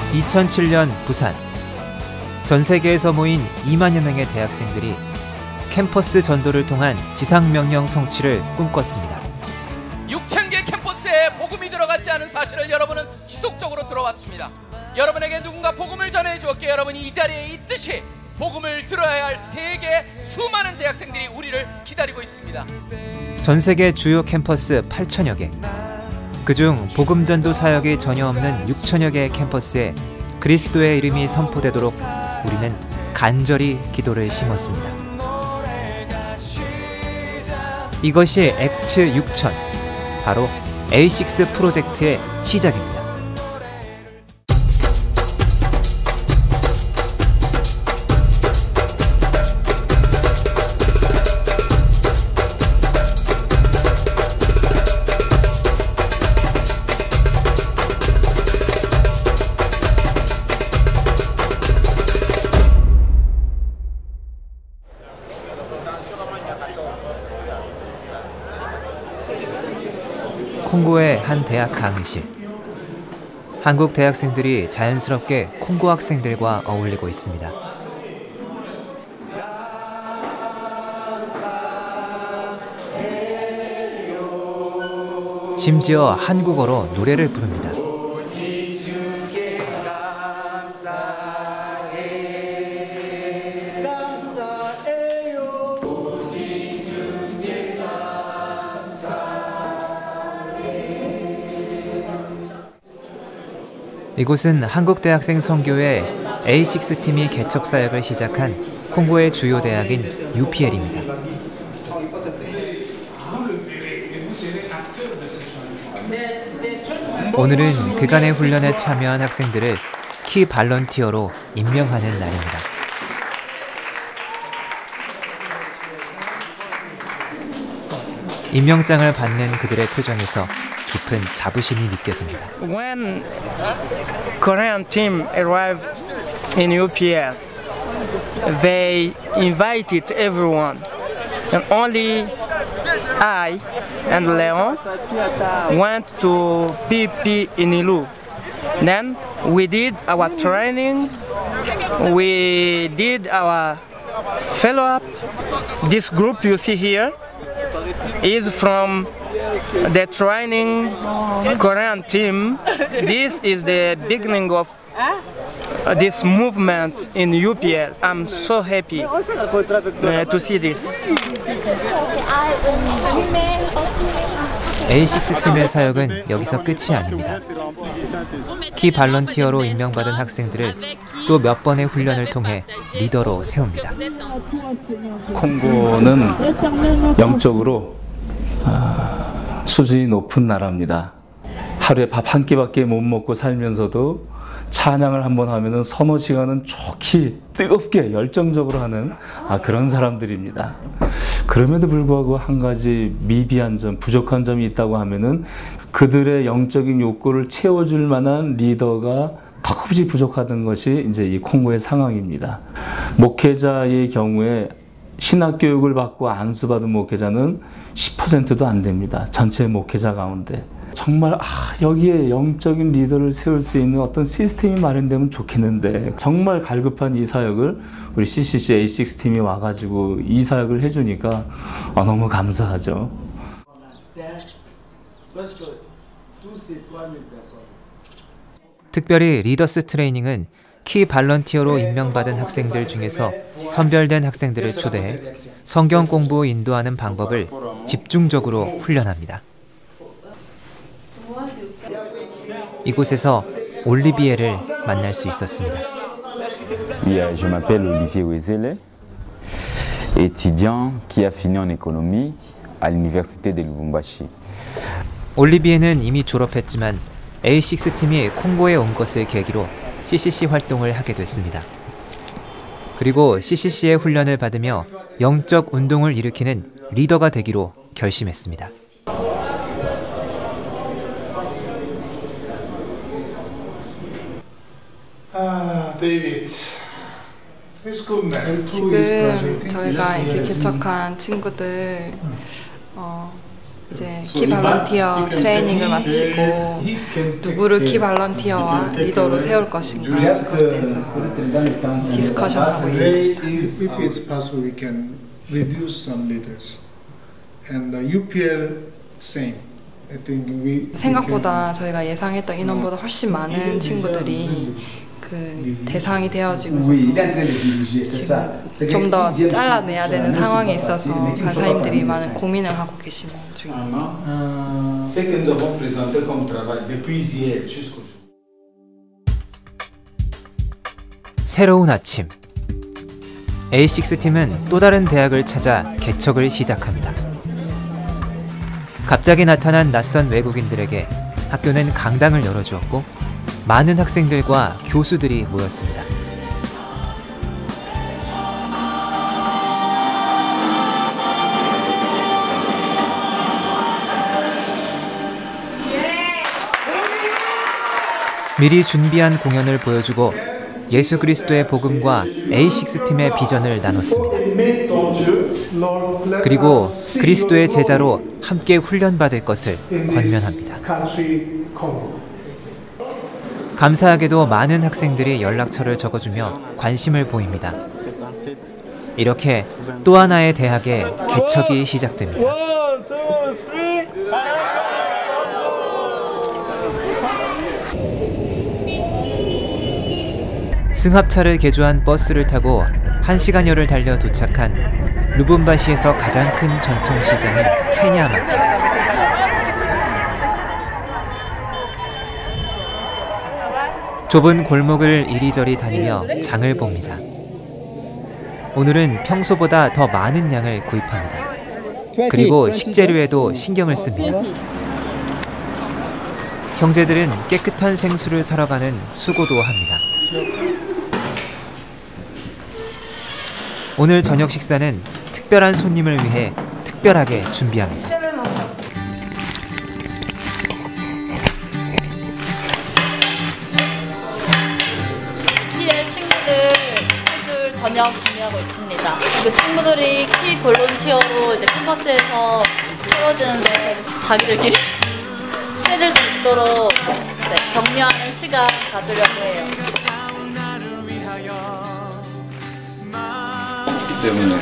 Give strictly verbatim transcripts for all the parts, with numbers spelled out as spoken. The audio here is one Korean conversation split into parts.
이천칠 년 부산. 전 세계에서 모인 이만여 명의 대학생들이 캠퍼스 전도를 통한 지상명령 성취를 꿈꿨습니다. 육천 개 캠퍼스에 복음이 들어갔지 않은 사실을 여러분은 지속적으로 들어왔습니다. 여러분에게 누군가 복음을 전해주었기에 여러분이 이 자리에 있듯이 복음을 들어야 할 세계 수많은 대학생들이 우리를 기다리고 있습니다. 전 세계 주요 캠퍼스 팔천여 개. 그중 복음 전도 사역이 전혀 없는 육천여 개의 캠퍼스에 그리스도의 이름이 선포되도록 우리는 간절히 기도를 심었습니다. 이것이 액츠 육천, 바로 에이 식스 프로젝트의 시작입니다. 콩고의 한 대학 강의실. 한국 대학생들이 자연스럽게 콩고 학생들과 어울리고 있습니다. 심지어 한국어로 노래를 부릅니다. 이곳은 한국대학생 선교회 에이 식스 팀이 개척 사역을 시작한 콩고의 주요 대학인 유피엘입니다. 오늘은 그간의 훈련에 참여한 학생들을 키 발런티어로 임명하는 날입니다. 임명장을 받는 그들의 표정에서 깊은 자부심이 느껴집니다. When Korean team arrived in U P L, they invited everyone, and only I and Leon went to P P in Ilu. Then we did our training, we did our follow-up. This group you see here is from the training Korean team. This is the beginning of this movement in U P L. I'm so happy uh, to see this. 에이 식스 팀의 사역은 여기서 끝이 아닙니다. 키 발런티어로 임명받은 학생들을 또 몇 번의 훈련을 통해 리더로 세웁니다. 콩고는 영적으로 아, 수준이 높은 나라입니다. 하루에 밥 한 끼밖에 못 먹고 살면서도 찬양을 한번 하면은 서너 시간은 좋게 뜨겁게 열정적으로 하는 아, 그런 사람들입니다. 그럼에도 불구하고 한 가지 미비한 점, 부족한 점이 있다고 하면은 그들의 영적인 욕구를 채워줄 만한 리더가 턱없이 부족하던 것이 이제 이 콩고의 상황입니다. 목회자의 경우에 신학 교육을 받고 안수받은 목회자는 십 퍼센트도 안 됩니다. 전체 목회자 가운데. 정말 아, 여기에 영적인 리더를 세울 수 있는 어떤 시스템이 마련되면 좋겠는데 정말 갈급한 이 사역을 우리 씨씨씨 에이 식스 팀이 와가지고 이 사역을 해주니까 아, 너무 감사하죠. 특별히 리더스 트레이닝은 키 발런티어로 임명받은 학생들 중에서 선별된 학생들을 초대해 성경 공부 인도하는 방법을 집중적으로 훈련합니다. 이곳에서 올리비에를 만날 수 있었습니다. Oui, je m'appelle Olivier Wezele, étudiant qui a fini en économie à l'université de Lubumbashi. 올리비에는 이미 졸업했지만 에이 식스 팀이 콩고에 온 것을 계기로 씨씨씨 활동을 하게 됐습니다. 그리고 씨씨씨의 훈련을 받으며 영적 운동을 일으키는 리더가 되기로 결심했습니다. 아, 데이비드. 지금 저희가 이렇게 개척한 친구들 어, 이제 키 발런티어 트레이닝을 마치고 누구를 키 발런티어와 리더로 세울 것인가 그것에 대해서 디스커션하고 있습니다. If it's possible, we can reduce some leaders, and the U P L same. I think we 생각보다 저희가 예상했던 인원보다 훨씬 많은 친구들이 그 대상이 되어지고 좀 더 잘라내야 되는 상황에 있어서 간사님들이 많은 고민을 하고 계시는 중입니다. 새로운 아침. 에이식스 팀은 또 다른 대학을 찾아 개척을 시작합니다. 갑자기 나타난 낯선 외국인들에게 학교는 강당을 열어주었고 많은 학생들과 교수들이 모였습니다. 미리 준비한 공연을 보여주고 예수 그리스도의 복음과 에이식스 팀의 비전을 나눴습니다. 그리고 그리스도의 제자로 함께 훈련받을 것을 권면합니다. 감사하게도 많은 학생들이 연락처를 적어주며 관심을 보입니다. 이렇게 또 하나의 대학의 개척이 시작됩니다. 승합차를 개조한 버스를 타고 한 시간여를 달려 도착한 루분바시에서 가장 큰 전통시장인 케냐 마켓. 좁은 골목을 이리저리 다니며 장을 봅니다. 오늘은 평소보다 더 많은 양을 구입합니다. 그리고 식재료에도 신경을 씁니다. 형제들은 깨끗한 생수를 사러 가는 수고도 합니다. 오늘 저녁 식사는 특별한 손님을 위해 특별하게 준비합니다. 키의 친구들 해줄 저녁 준비하고 있습니다. 그 친구들이 키 볼런티어로 이제 캠퍼스에서 세워지는데 자기들끼리 친해질 수 있도록 네, 격려하는 시간 가지려고 해요. 때문에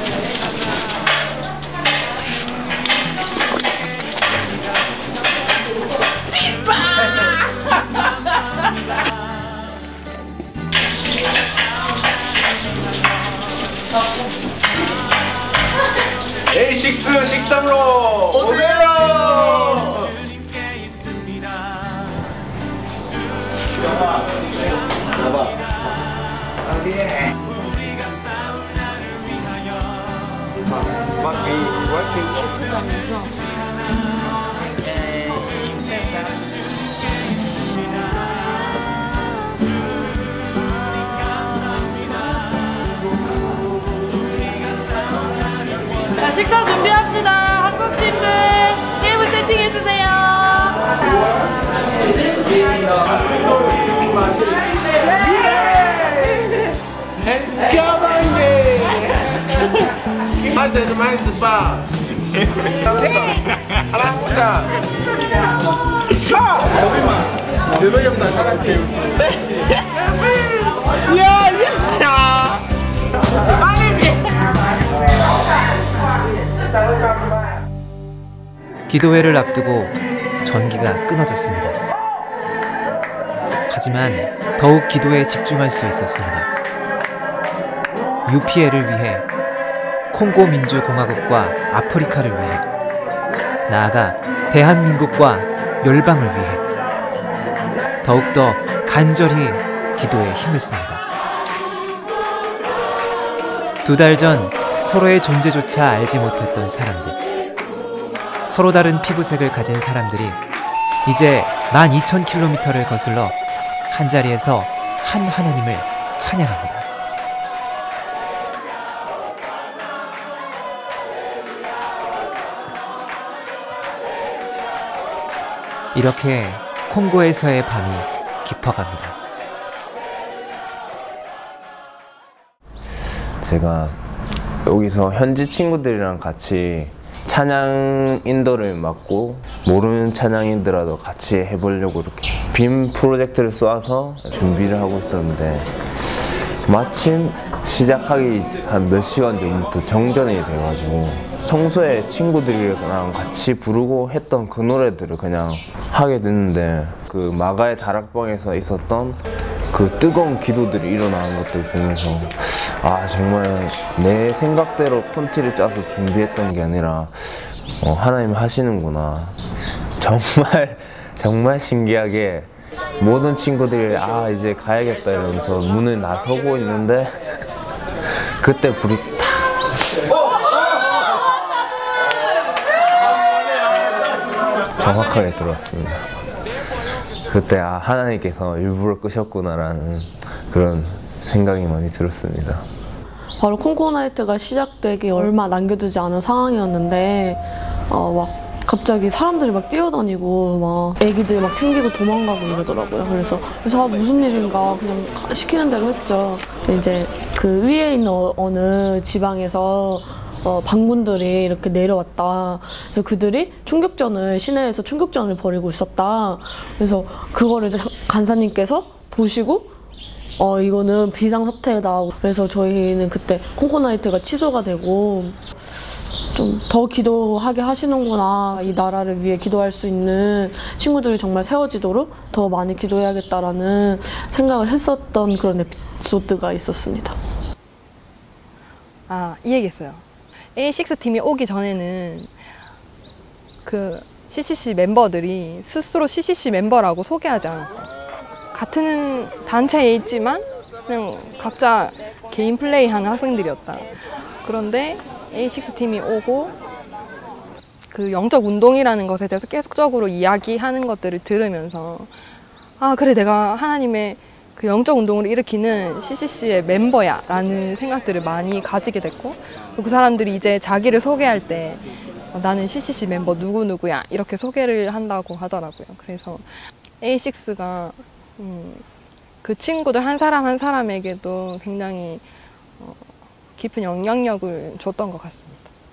에이식스 식당으로 오세요! 자, 식사 준비합시다. 한국 팀들 테이블 세팅해주세요. Mais mais pá. Alhamdulillah. 기도회를 앞두고 전기가 끊어졌습니다. 하지만 더욱 기도에 집중할 수 있었습니다. 유피엘을 위해, 콩고 민주공화국과 아프리카를 위해, 나아가 대한민국과 열방을 위해 더욱더 간절히 기도에 힘을 씁니다. 두 달 전 서로의 존재조차 알지 못했던 사람들, 서로 다른 피부색을 가진 사람들이 이제 만 이천 킬로미터를 거슬러 한자리에서 한 하나님을 찬양합니다. 이렇게 콩고에서의 밤이 깊어갑니다. 제가 여기서 현지 친구들이랑 같이 찬양 인도를 맡고 모르는 찬양인들라도 같이 해보려고 이렇게 빔 프로젝트를 쏘아서 준비를 하고 있었는데 마침 시작하기 한 몇 시간 전부터 정전이 돼가지고 평소에 친구들이랑 같이 부르고 했던 그 노래들을 그냥 하게 됐는데 그 마가의 다락방에서 있었던 그 뜨거운 기도들이 일어나는 것들 보면서 아 정말 내 생각대로 콘티를 짜서 준비했던 게 아니라 어, 하나님 하시는구나. 정말 정말 신기하게 모든 친구들이 아 이제 가야겠다 이러면서 문을 나서고 있는데 그때 불이 탁 정확하게 들어왔습니다. 그때 아 하나님께서 일부러 끄셨구나라는 그런 생각이 많이 들었습니다. 바로 콩고 나이트가 시작되기 얼마 남겨두지 않은 상황이었는데 어, 막 갑자기 사람들이 막 뛰어다니고 막 애기들 막 챙기고 도망가고 이러더라고요. 그래서 그래서 아, 무슨 일인가 그냥 시키는 대로 했죠. 이제 그 위에 있는 어, 어느 지방에서 어, 방군들이 이렇게 내려왔다. 그래서 그들이 총격전을 시내에서 총격전을 벌이고 있었다. 그래서 그거를 이제 간사님께서 보시고 어 이거는 비상사태다. 그래서 저희는 그때 콩코나이트가 취소가 되고 좀 더 기도하게 하시는구나. 이 나라를 위해 기도할 수 있는 친구들이 정말 세워지도록 더 많이 기도해야겠다라는 생각을 했었던 그런 에피소드가 있었습니다. 아, 이 얘기했어요. 에이식스 팀이 오기 전에는 그 씨씨씨 멤버들이 스스로 씨씨씨 멤버라고 소개하지 않았고 같은 단체에 있지만 그냥 각자 개인 플레이하는 학생들이었다. 그런데 에이식스 팀이 오고 그 영적 운동이라는 것에 대해서 계속적으로 이야기하는 것들을 들으면서 아 그래 내가 하나님의 그 영적 운동을 일으키는 씨씨씨의 멤버야 라는 생각들을 많이 가지게 됐고 그 사람들이 이제 자기를 소개할 때 어, 나는 씨씨씨 멤버 누구누구야 이렇게 소개를 한다고 하더라고요. 그래서 에이식스가 음, 그 친구들 한 사람 한 사람에게도 굉장히 어, 깊은 영향력을 줬던 것 같습니다.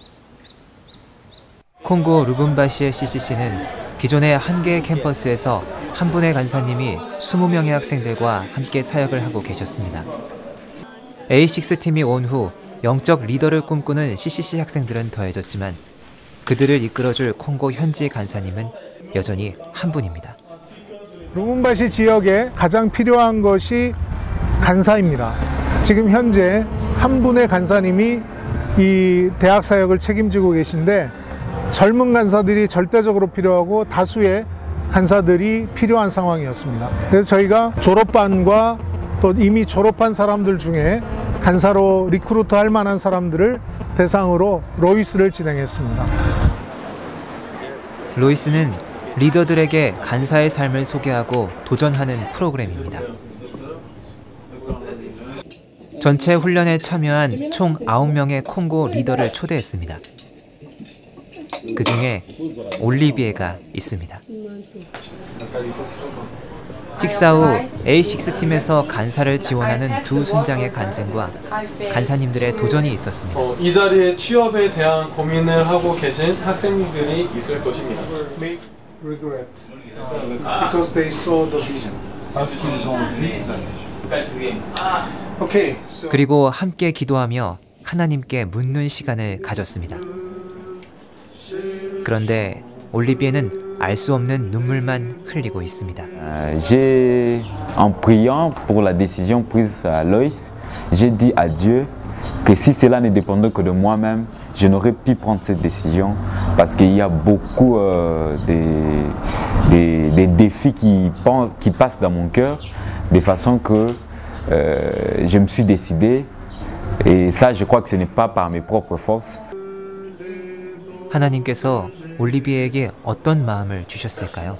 콩고 루붐바시의 씨씨씨는 기존의 한 개의 캠퍼스에서 한 분의 간사님이 스무 명의 학생들과 함께 사역을 하고 계셨습니다. 에이식스 팀이 온 후 영적 리더를 꿈꾸는 씨씨씨 학생들은 더해졌지만 그들을 이끌어줄 콩고 현지 간사님은 여전히 한 분입니다. 루붐바시 지역에 가장 필요한 것이 간사입니다. 지금 현재 한 분의 간사님이 이 대학 사역을 책임지고 계신데 젊은 간사들이 절대적으로 필요하고 다수의 간사들이 필요한 상황이었습니다. 그래서 저희가 졸업반과 또 이미 졸업한 사람들 중에 간사로 리크루트 할 만한 사람들을 대상으로 로이스를 진행했습니다. 로이스는 리더들에게 간사의 삶을 소개하고 도전하는 프로그램입니다. 전체 훈련에 참여한 총 아홉 명의 콩고 리더를 초대했습니다. 그 중에 올리비에가 있습니다. 식사 후 에이식스 팀에서 간사를 지원하는 두 순장의 간증과 간사님들의 도전이 있었습니다. 어, 이 자리에 취업에 대한 고민을 하고 계신 학생들이 있을 것입니다. Regret because they saw the vision. Okay. So 그리고 함께 기도하며 하나님께 묻는 시간을 가졌습니다. 그런데 올리비에는 알 수 없는 눈물만 흘리고 있습니다. J'ai, en priant pour la décision prise à Loïs, j'ai dit à Dieu que si cela ne dépendait que de moi-même, je n'aurais pu prendre cette décision parce qu'il y a beaucoup euh, des, des, des défis qui, qui passent dans mon cœur de façon que euh, je me suis décidé et ça je crois que ce n'est pas par mes propres forces. 하나님께서 올리비에에게 어떤 마음을 주셨을까요?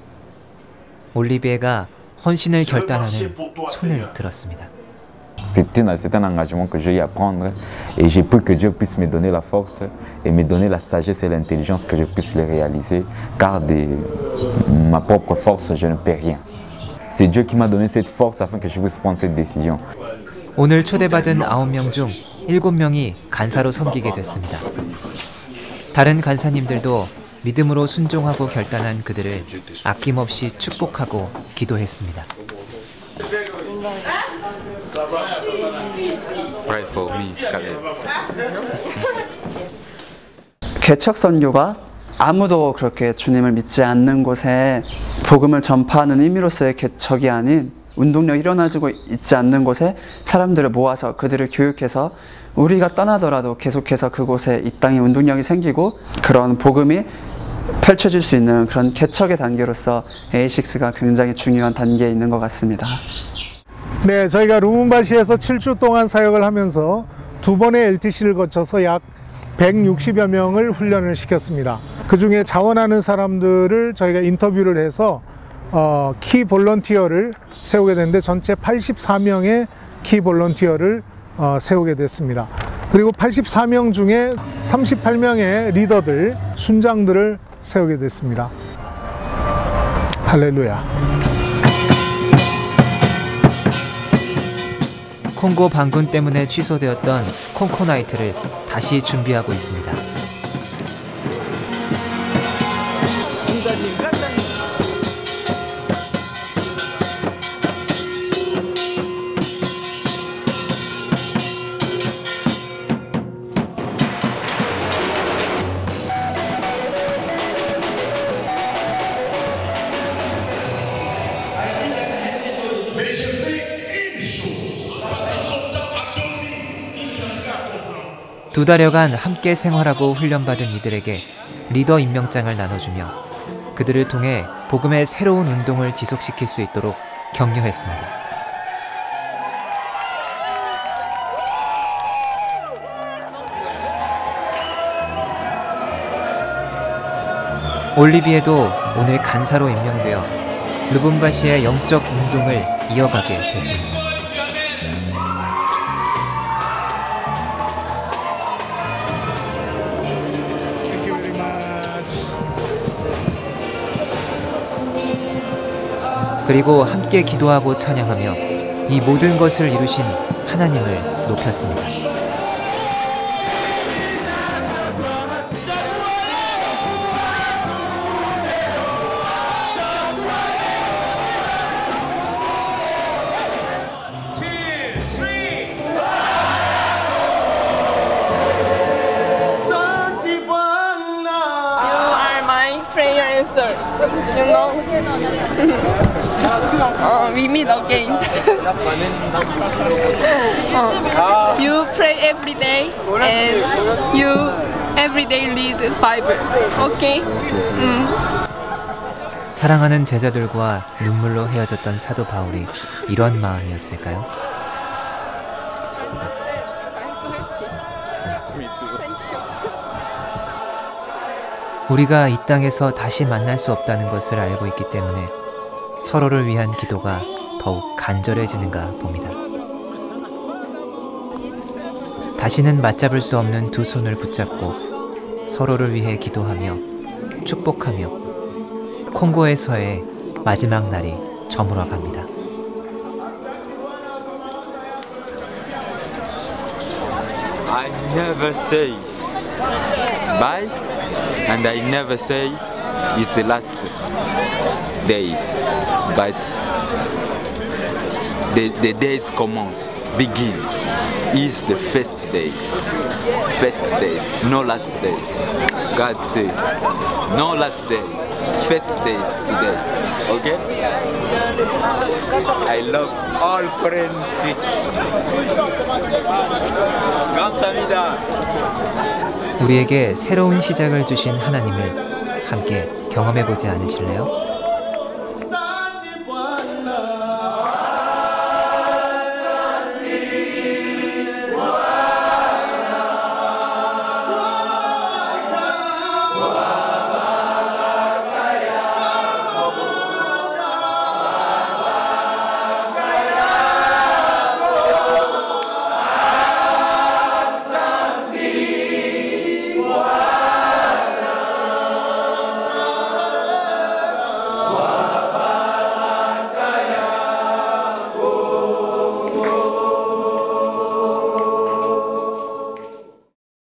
올리비에가 헌신을 결단하는 손을 들었습니다. C'est un, c'est un engagement que j'ai eu à prendre et j'ai pris que Dieu puisse me donner la force et me donner la sagesse et l'intelligence que je puisse le réaliser car de ma propre force je ne peux rien. C'est Dieu qui m'a donné cette force afin que je puisse prendre cette décision. 오늘 초대받은 아홉 명 중 일곱 명이 간사로 섬기게 됐습니다. 다른 간사님들도 믿음으로 순종하고 결단한 그들을 아낌없이 축복하고 기도했습니다. Pray for me, Caleb. 개척 선교가 아무도 그렇게 주님을 믿지 않는 곳에 복음을 전파하는 의미로서의 개척이 아닌 운동력이 일어나지고 있지 않는 곳에 사람들을 모아서 그들을 교육해서 우리가 떠나더라도 계속해서 그곳에 이 땅에 운동력이 생기고 그런 복음이 펼쳐질 수 있는 그런 개척의 단계로서 에이식스가 굉장히 중요한 단계에 있는 것 같습니다. 네, 저희가 루문바시에서 칠 주 동안 사역을 하면서 두 번의 엘티씨를 거쳐서 약 백육십여 명을 훈련을 시켰습니다. 그 중에 자원하는 사람들을 저희가 인터뷰를 해서 어, 키 볼런티어를 세우게 됐는데 전체 팔십사 명의 키 볼런티어를 어, 세우게 됐습니다. 그리고 팔십사 명 중에 삼십팔 명의 리더들, 순장들을 세우게 됐습니다. 할렐루야. 콩고 반군 때문에 취소되었던 콩코나이트를 다시 준비하고 있습니다. 두 달여간 함께 생활하고 훈련받은 이들에게 리더 임명장을 나눠주며 그들을 통해 복음의 새로운 운동을 지속시킬 수 있도록 격려했습니다. 올리비에도 오늘 간사로 임명되어 루문바시의 영적 운동을 이어가게 됐습니다. 그리고 함께 기도하고 찬양하며 이 모든 것을 이루신 하나님을 높였습니다. You know, uh, we meet again. uh, you pray every day and you every day read the Bible. Okay? 음. 사랑하는 제자들과 눈물로 헤어졌던 사도 바울이 이런 마음이었을까요? 우리가 이 땅에서 다시 만날 수 없다는 것을 알고 있기 때문에 서로를 위한 기도가 더욱 간절해지는가 봅니다. 다시는 맞잡을 수 없는 두 손을 붙잡고 서로를 위해 기도하며 축복하며 콩고에서의 마지막 날이 저물어 갑니다. I never say bye. And I never say it's the last days, but the, the days commence, begin, is the first days, first days, no last days. God say, no last day, first days today, okay? I love all Korean people. 감사합니다. 우리에게 새로운 시작을 주신 하나님을 함께 경험해보지 않으실래요?